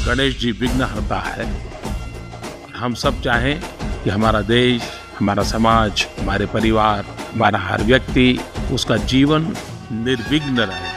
गणेश जी विघ्नहर्ता है। हम सब चाहें कि हमारा देश, हमारा समाज, हमारे परिवार, हमारा हर व्यक्ति, उसका जीवन निर्विघ्न रहे।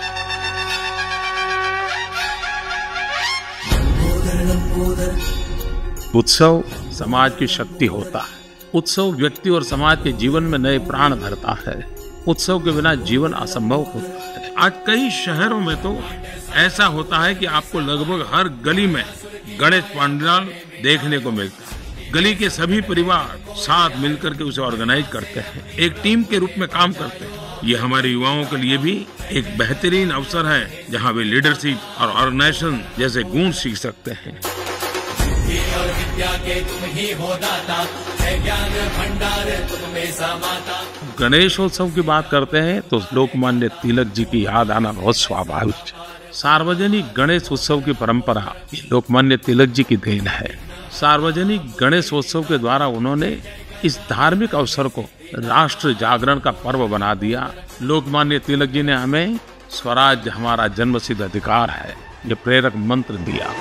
उत्सव समाज की शक्ति होता है। उत्सव व्यक्ति और समाज के जीवन में नए प्राण भरता है। उत्सव के बिना जीवन असंभव होता है। आज कई शहरों में तो ऐसा होता है कि आपको लगभग हर गली में गणेश पंडाल देखने को मिलता है। गली के सभी परिवार साथ मिलकर के उसे ऑर्गेनाइज करते हैं, एक टीम के रूप में काम करते हैं। ये हमारे युवाओं के लिए भी एक बेहतरीन अवसर है, जहां वे लीडरशिप और ऑर्गेनाइजेशन जैसे गुण सीख सकते हैं। और विद्या के तुम ही हो दाता, है ज्ञान भंडार तुम में समाता। गणेशोत्सव की बात करते हैं तो लोकमान्य तिलक जी की याद आना बहुत स्वाभाविक है। सार्वजनिक गणेश उत्सव की परंपरा लोकमान्य तिलक जी की देन है। सार्वजनिक गणेशोत्सव के द्वारा उन्होंने इस धार्मिक अवसर को राष्ट्र जागरण का पर्व बना दिया। लोकमान्य तिलक जी ने हमें स्वराज हमारा जन्मसिद्ध अधिकार है, ये प्रेरक मंत्र दिया।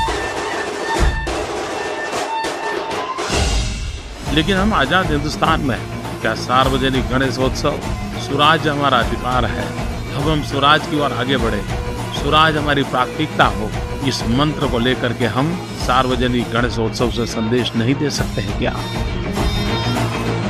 लेकिन हम आजाद हिंदुस्तान में क्या सार्वजनिक गणेशोत्सव स्वराज हमारा अधिकार है, अब हम स्वराज की ओर आगे बढ़े, स्वराज हमारी प्राथमिकता हो, इस मंत्र को लेकर के हम सार्वजनिक गणेशोत्सव से संदेश नहीं दे सकते हैं क्या?